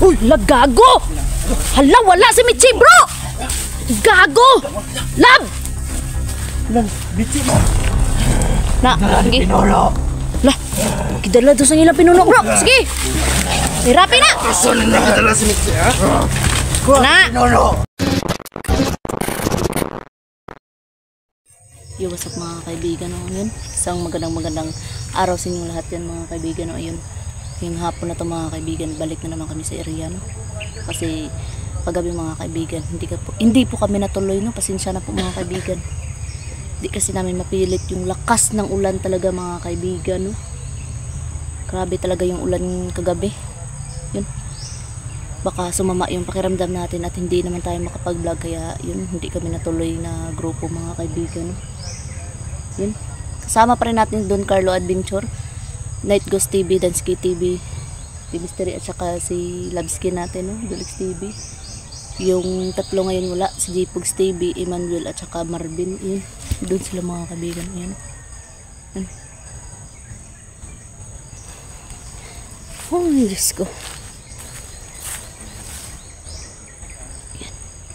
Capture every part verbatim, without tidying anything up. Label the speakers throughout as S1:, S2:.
S1: Uy, lagago! Hala, wala si Michi, bro! Gago! Lab!
S2: Lang, Michi mo!
S1: Na, sige.
S2: Pinolo!
S1: Lah, kidala doon sa ilang pinuno, bro. Sige! Hirapi na!
S2: Kaso na nakadala si Michi, ha?
S1: Na!
S2: Pinolo!
S1: Yo, what's up mga kaibigan, no? Yun, isang magandang magandang araw sa inyong lahat yan mga kaibigan, no? Ayun, yung hapon na to mga kaibigan, balik na naman kami sa area, no? Kasi paggabi mga kaibigan, hindi, ka po, hindi po kami natuloy, no? Pasensya na po mga kaibigan. Hindi kasi namin mapilit yung lakas ng ulan talaga mga kaibigan, no? Grabe talaga yung ulan kagabi. Yun, baka sumama yung pakiramdam natin at hindi naman tayo makapag-vlog, kaya yun, hindi kami natuloy na grupo mga kaibigan, no? Yun, kasama pa rin natin Don Carlo Adventure, Night Ghost T V, Dansky T V, T V Mystery, at saka si Labsky natin, no? Dulix T V. Yung tatlo ngayon wala, si J-Pugs T V, Emmanuel, at saka Marvin. Yun, doon sila mga kaibigan. Yun. Yun. Oh, Diyos ko. Yan.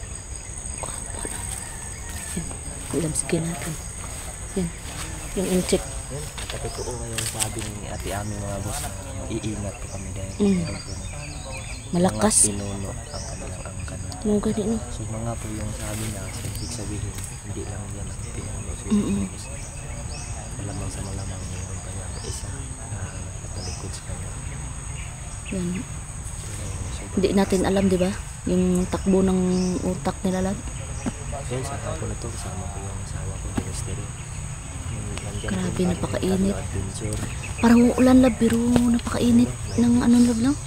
S1: Yan. Labsky natin. Yan. Yung in-check.
S3: Yan, kasi ko ngayon sabi ni ate aming mga boss, iingat po kami dahil
S1: Mm. Malakas.
S3: mga pinuno ang kanilang angkan.
S1: Yung gani, no?
S3: So mga po yung sabi na, so ibig sabihin, hindi lang yan ang pinuno. So
S1: Mm -mm.
S3: malamang sa malamang yung kanyang isa na nakalikod sa kanya.
S1: Yan. Hindi natin alam, di ba? Yung takbo ng utak nila lang.
S3: Yan, sa hapon na to, kasama ko yung asawa ko, the mystery.
S1: Grabe, napakainit. Parang ulan lab, pero napakainit ng ano lab, no?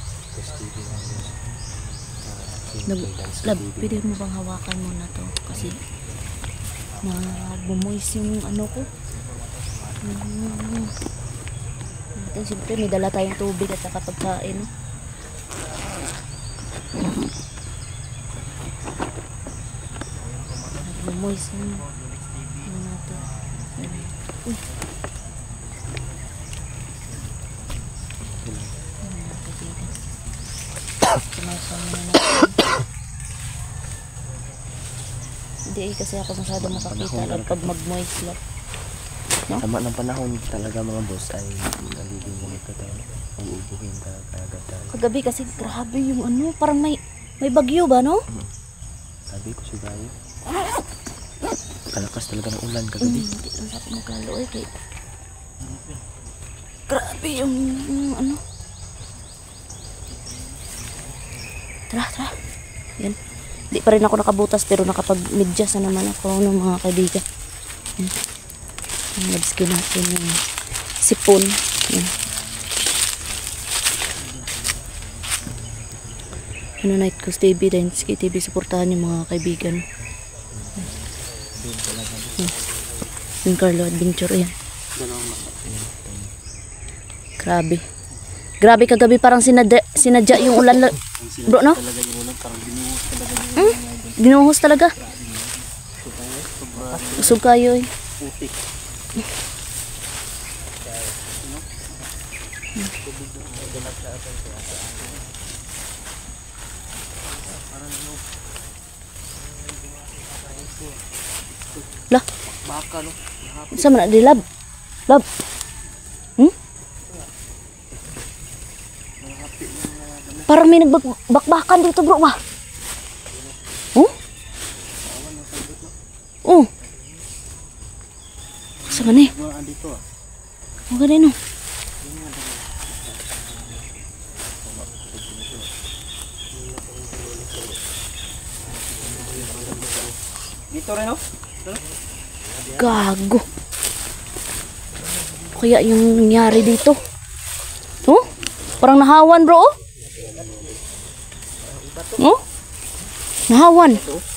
S1: Lab, lab, pwede mo bang hawakan mo na to? Kasi na bumoys yung ano ko. Hmm. Natin, siyempre may dala tayong tubig at saka pagkain, no? Bumoys yung ano natin. Uy. Hindi kasi ako masyado makakita lang pag mag-moist lang. No?
S3: Sama ng panahon talaga mga boss ay nalilingunit ka tayo. Uubuhin ka agad tayo.
S1: Kagabi kasi grabe yung ano, parang may may bagyo ba, no?
S3: Hmm. Sabi ko si Gayo. Kalakas talaga ng ulan kagabi.
S1: Mm, hindi lang ako maglalo eh. Kay... Grabe yung, yung ano. Tara, tara. Yan. Hindi pa rin ako nakabutas pero nakapag-medyas na naman ako ng mga kaibigan. Yan. Ang labsky natin yung sipon. Yan. Ano, Night Ghost T V, Dansky T V, supportahan yung mga kaibigan. Yung Carlo Adventure, yan. Grabe. Grabe kagabi, parang sinadya, sinadya yung ulan, bro, no? Hmm? Binuhos talaga. Usog kayo eh. Lah.
S3: Baka no.
S1: Sa mana di lab? Lab. Hmm? Parang may nagbakbakan dito, bro, ba? Oh? Oh. Sa mana eh? Oh, ganun, no?
S2: Dito rin, no?
S1: Gago. Kaya yung nangyari dito. Oh? Parang nahawan, bro. Oh? Oh? Nahawan.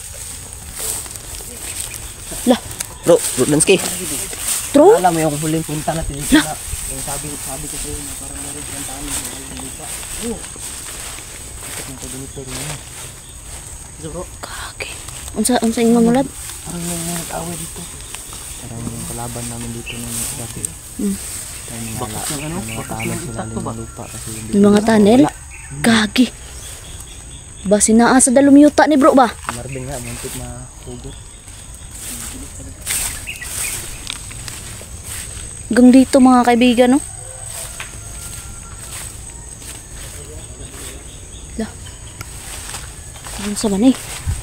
S1: Lah.
S3: Bro, bro Dansky.
S1: True?
S3: Alam mo yung huling punta natin dito na. Yung sabi, sabi ko sa'yo na parang meron dyan tayo ng lupa. Oh. Ito yung pag-inito rin na. Ito, bro.
S1: Kage. Unsa, unsa yung mamulad?
S3: Parang may nag-away dito. Parang yung kalaban namin dito ng dati.
S1: Hmm.
S3: Bakit yung ano? Bakit yung itak to ba? Lupa kasi
S1: Yung mga tunnel? Gagi. Ba sinaa sa dalumyuta ni bro ba?
S3: Marvin nga, muntik na hugot.
S1: Hanggang dito mga kaibigan, no? La. Ano sa man eh?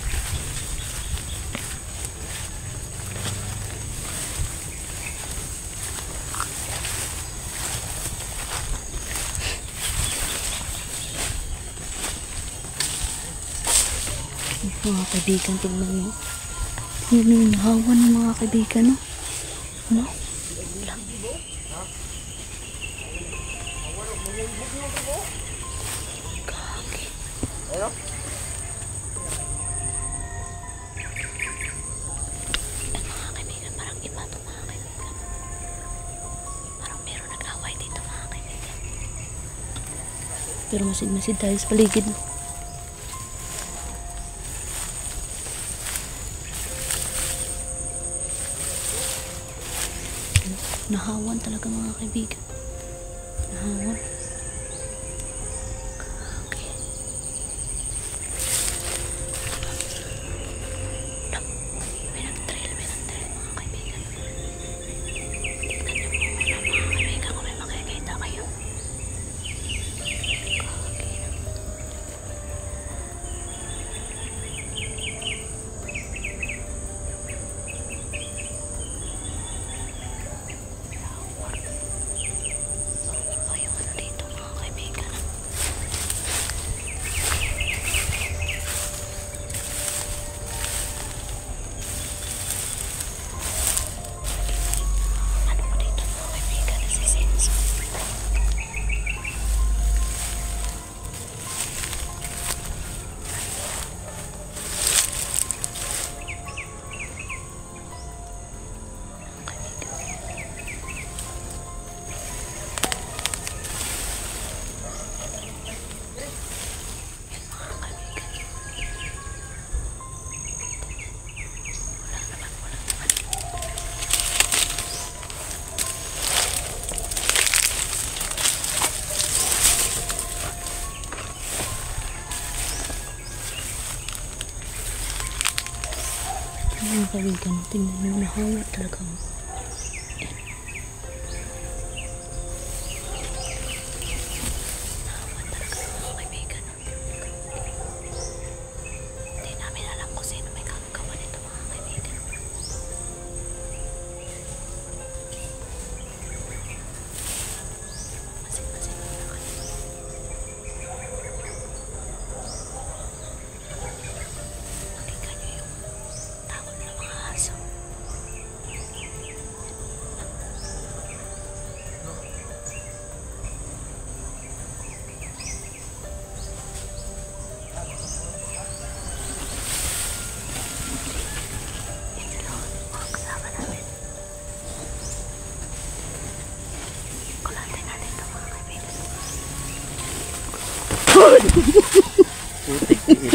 S1: Mga kaibigan, tignan mo. Tignan mo yung hawan ng mga kaibigan, no? Ano? Kaki. Ay, mga kaibigan, parang iba ito mga kaibigan. Parang meron nag-away dito mga kaibigan. Pero masid-masid tayo sa paligid, no? Nahawan talaga mga kaibigan. Nahawan. Okay. Lam. May nag-trail, may nag-trail mga kaibigan. Tignan niyo po muna mga kaibigan kung may makikita kayo. Okay. Iba yung ano dito mga kaibigan. Ano mo dito mga kaibigan? Nasisenso. Mga kaibigan, tingnan mo, nahawa talaga. Nahawa talaga mga kaibigan. Hindi namin alam kung sino may kagagawa nito mga kaibigan. Masin-masin na kami. Nakikita niyo yung takot ng mga aso. Ito lang mga kasama namin. Kulatin natin ito mga kaibigan.
S3: Putik tiit.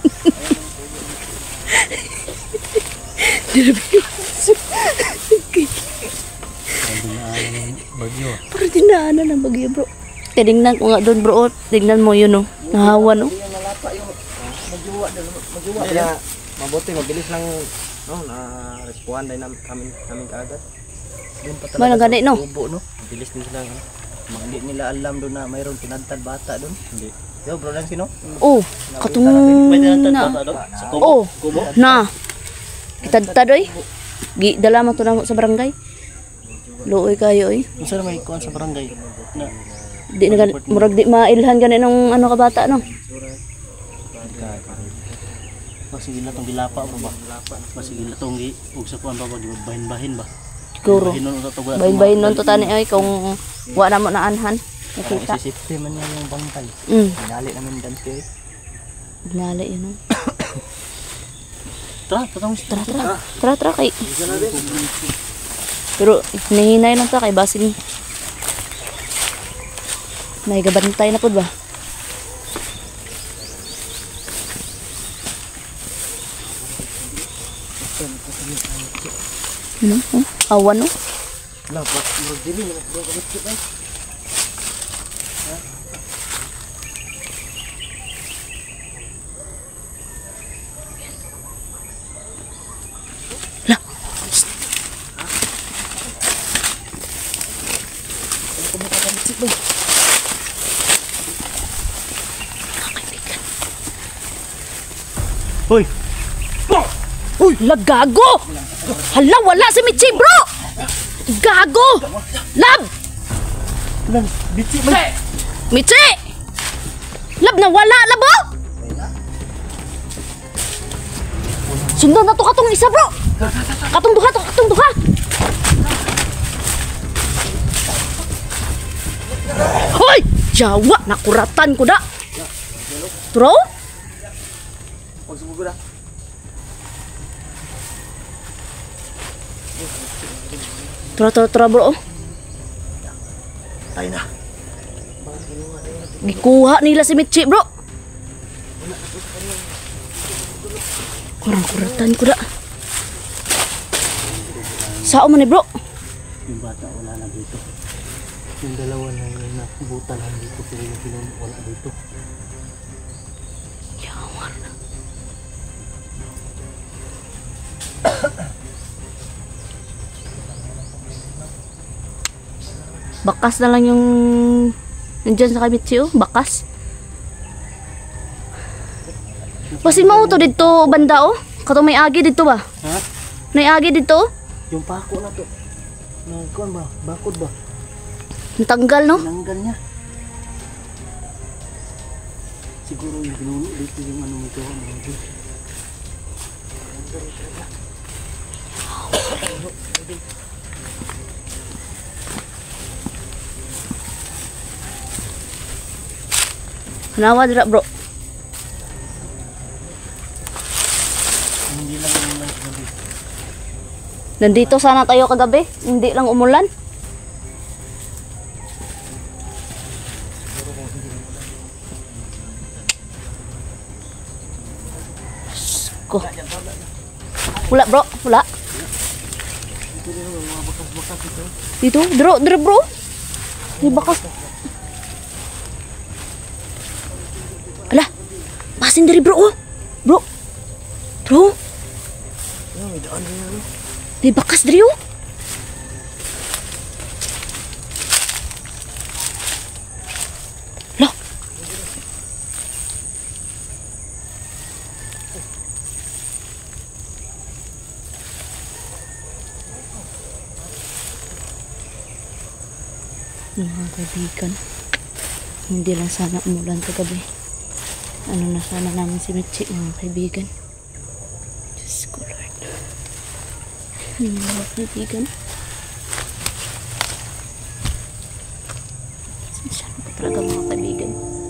S3: Sabi na ano ng bagyo.
S1: Parang dinaanan ng bagyo bro. Tingnan ko nga doon bro. Tingnan mo yun oh. Nahawa no.
S2: Hindi yung malapa yung magjuwa doon. Magjuwa
S3: Kaya
S2: doon.
S3: mabuti, mabilis lang no, na-responde din namin, kami, namin kaagad. Yun pa
S1: Manang gani, no?
S3: Tubo, no? Mabilis din sila. Ano? Mga hindi nila alam doon na mayroon pinagtad bata doon. Hindi. Yo, bro lang sino?
S1: Oh, katung na.
S3: Sa
S1: Oh, na. Kitadtad oy. Gi dala mo to na sa barangay. Luoy kayo oy.
S3: Kung saan may kuhan sa barangay na
S1: Di na gan- murag di mailhan gani nung ano ka bata no.
S3: masigil na itong gilapa mo ba? Masigil na itong ugsa kuhan ba ba? Bahin-bahin ba?
S1: Siguro.
S3: Bahin-bahin nun ito ba?
S1: Bayin-bayin nun to tani oy kung wa na mo na anhan. Nakita.
S3: Sisipte man yan yung bangkay.
S1: Mm.
S3: Pinali namin dante eh.
S1: Ginala yun oh.
S3: Tara, tatang
S1: Tara tara. Tara tara kay. Pero nahinay lang ta kay basing. May gabantay na pud ba? Ano? Oh, awan no?
S3: Wala pa, murag dili na ba kamit kita. Hoy!
S1: La, gago! Hala, wala si Michi, bro! Gago! Lab!
S3: Lan, bitsi man.
S1: Michi! Lab na wala, labo! Sundan na to katong isa, bro! Katong duha, to, katong duha! Hoy! Jawa! Nakuratan ko da! Bro?
S3: Pagsubog na.
S1: Tura, tura, tura, bro.
S3: Tayo na.
S1: Gikuha nila si Michi, bro. Kurang-kuratan ko da. Saan man eh, bro?
S3: Yung bata wala na dito. Yung dalawa na yung nakubutan lang dito pero yung pinun wala dito.
S1: Yawan. Bakas na lang yung nandyan sa Michi, oh. Bakas. Pasin mo to dito banda, oh. Kato may agi dito ba?
S3: Ha?
S1: May agi dito, oh.
S3: Yung pako na to. Nagkuhan ba? Bakod ba?
S1: Ang tanggal, no?
S3: Tinanggal niya. Siguro yung pinuno dito yung ano mo ito. Ano dito.
S1: Hanawa dira, bro.
S3: Hindi lang yung nagsabi.
S1: Nandito sana tayo kagabi. Hindi lang umulan. Ko. Wala, bro. Wala. Dito, dro, dro, bro. Di bakas. Ala. Pasin dari, bro. Oh. Bro. Bro. Di bakas dari, oh. Lah. Mga kaibigan, hindi lang sana umulan kagabi. Ano na sana namin si Michi, mga kaibigan. Diyos ko, Lord. Ano mga kaibigan? Sinsya na pa talaga, mga kaibigan.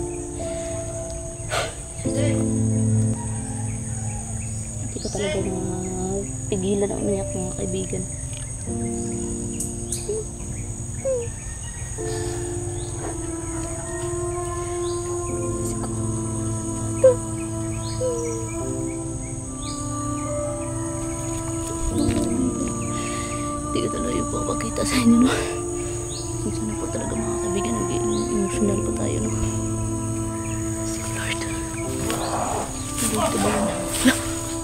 S1: Hindi ko talaga mapigilan ang umiyak, mga kaibigan. Hindi ko talaga yung papakita sa inyo, no? Kung saan po talaga, mga kaibigan, naging emotional pa tayo, no? Kasi ko, Lord. Hindi ito ba yun? Hala!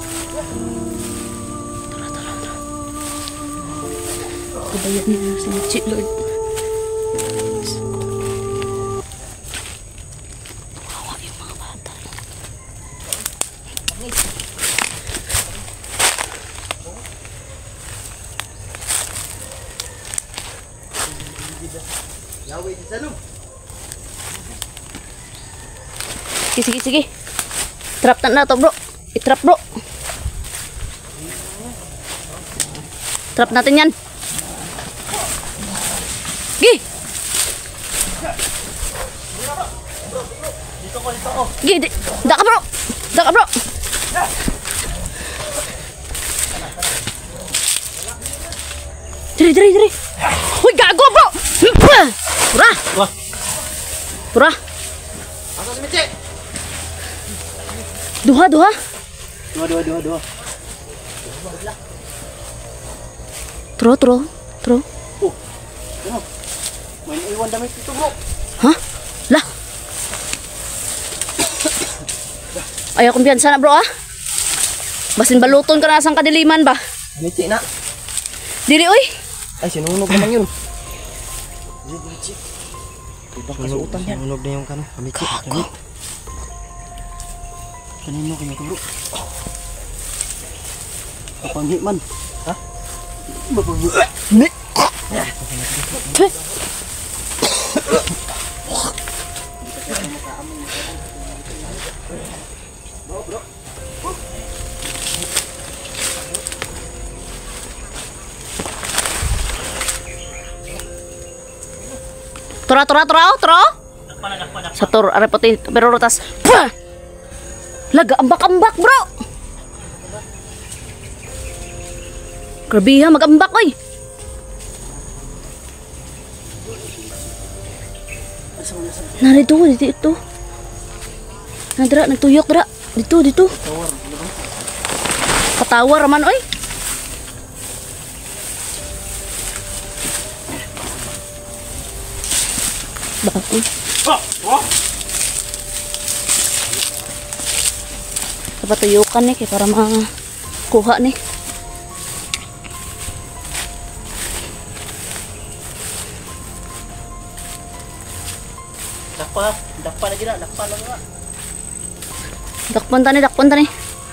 S1: Tara, tara, tara. Kabayan niya si Michi, Lord. Kawawa yung mga bata, no?
S3: Yaway di sana.
S1: Sige, sige, sige. Trap na na to, bro. I-trap, bro. Trap natin yan. Gi!
S3: Dito ko, dito ko.
S1: Gi, di. Da ka, bro. Da ka, bro. Diri, diri, diri. Uy, gago, bro. Pura.
S3: Wah.
S1: Pura.
S3: Asa si Michi?
S1: Duha, duha.
S3: Dua, dua, dua, dua.
S1: Tro, tro. Tro.
S3: Oh. Ano? May iwan damit dito, bro.
S1: Hah? Lah. Ayaw kumpiyansa na, bro, ah. Basin baluton ka na sang kadiliman ba?
S3: Michi na.
S1: Dili, uy.
S3: Ay, sinunog naman yun. Michi. Ibang kasuutan yan. Sinunog na yung kano. Michi.
S1: Gago.
S3: Kanino kanya to bro? Kapanghi man. Ha?
S1: Ni. Teh. Tura tura tura oh, tura. Sa tur are pati pero rotas. Pah! Laga ambak-ambak, bro. Grabe ha, mag-ambak oy. Narito dito ito. Nadra nagtuyok dra. Dito dito. Patawar man oy. Bakit oy? Patuyukan nih para makuha nih.
S3: Dakpa, dakpa lagi dah, dakpa lagi dah.
S1: Dakpan tani, dakpan tani.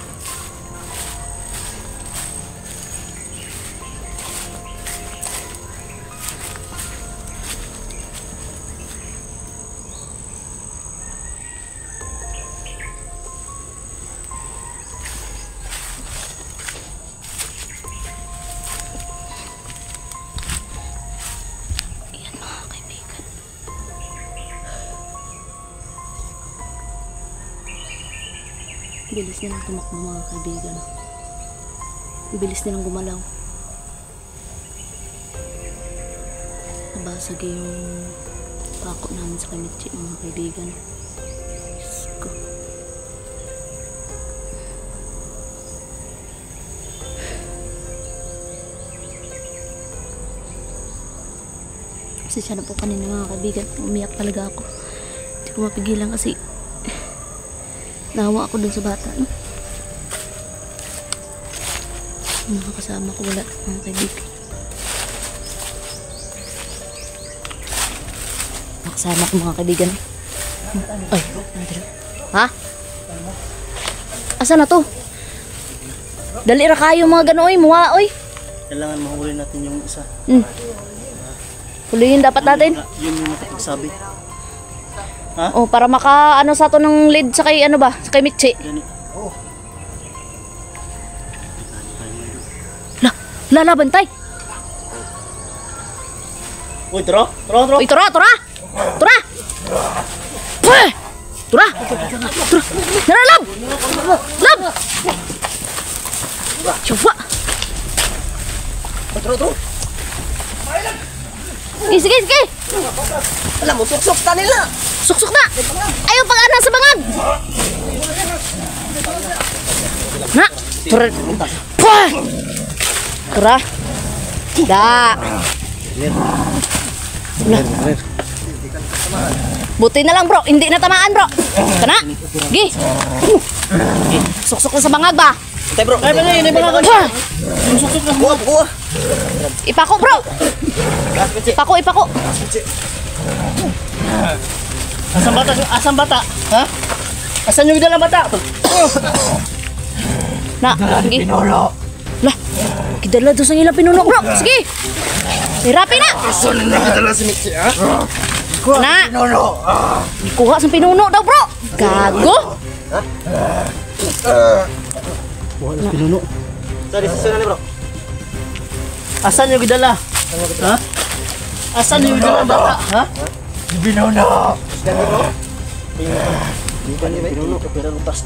S1: Bilis nilang tumakbo mga kaibigan. Bilis nilang gumalaw. Nabasag yung pako namin sa kamitsi mga kaibigan. Diyos ko. Kasi siya na po kanina mga kaibigan. Umiyak talaga ako. Hindi ko mapigilan kasi nawa ako dun sa bata, no? Mga kasama ko wala, mga kaibigan. Mga kasama ko mga kaibigan. Ay, nandito. Ha? Asa na to? Dali ra kayo mga gano'y, muha, oy.
S3: Kailangan mahuli natin yung isa.
S1: Hmm. Hulihin dapat natin.
S3: Yun yung nakapagsabi. Ha?
S1: Oh, para maka ano sa to ng lead sa kay ano ba? Sa kay Mitchi.
S3: Gani. Oh.
S1: La, lala bantay.
S3: Uy, tro, tro, tro.
S1: Uy, tura, tura. Tura. Puh! Tura. Tura. Nara lab. Lab. Coba.
S2: Tro, tro.
S1: Sige, sige, sige.
S2: Alam mo, suksok ta nila.
S1: Suksok na. Ayaw pag ana sa bangag. Na. Tura. Puh! Tura. Da. Lah. Buti na lang bro, hindi na tamaan bro. Kana? Gi. Suksok na sa bangag ba?
S2: Tay bro, ay bangay, ini bangag. Suksok na. Buwa, buwa.
S1: Ipako bro. Ipako, ipako.
S3: Asam bata, asam bata. Ha? Asan yung dalang bata?
S1: Na, gi. Lah. Kidala doon sa ilang pinuno bro. Sige. Hirapi na.
S2: Asan na kadala si Mitzi, ha?
S1: Na.
S2: Pinuno.
S1: Kuha sa pinuno daw bro. Gago.
S3: Buwan na pinuno. Sa desisyon na bro. Asan yung gidala? Ha? Asan yung gidala bata? Ha?
S2: Pinuno.
S3: Pinuno ka pero lutas.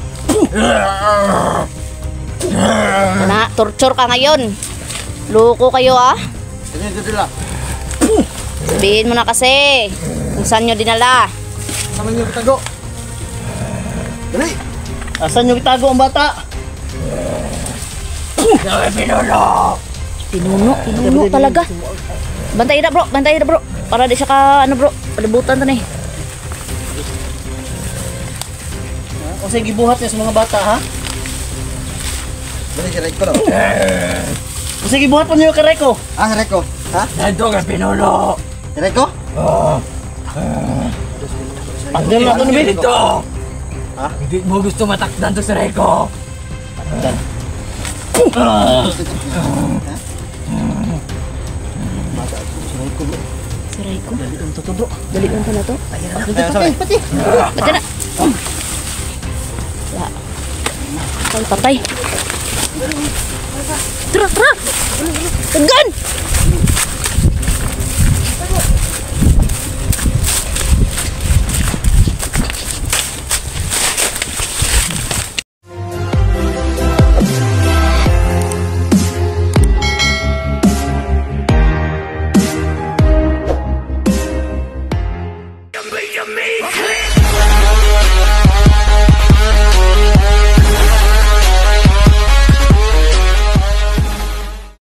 S1: Na, torture ka ngayon. Loko kayo ah.
S2: Ano yung kadala?
S1: Sabihin mo na kasi kung saan nyo dinala.
S2: Sama niyo kitago. Dali.
S3: Asan yung itago ang bata?
S2: Pinuno.
S1: Pinuno, pinuno talaga. Bantay na bro, bantay na bro. Para di siya ka, ano bro, palibutan to na eh.
S3: O sige, buhat niya sa mga bata ha?
S2: Dali, siray ko lang.
S3: O sige, buhat mo niyo yung karay ko.
S2: Ah, siray ko. Ha? Ito ka, pinuno. Siray ko?
S3: Ang dala na ito namin. Ha?
S2: Hindi mo gusto matakdan to si Reiko.
S3: Dan. Mata ako si Raiko bro.
S1: Si Raiko.
S3: Dali ang toto bro.
S1: Dalian pa na to.
S3: Ayan na. Ayan sa akin. Pati.
S1: Ba't na? Wala. Ay, patay. Tara, tara! Tagan!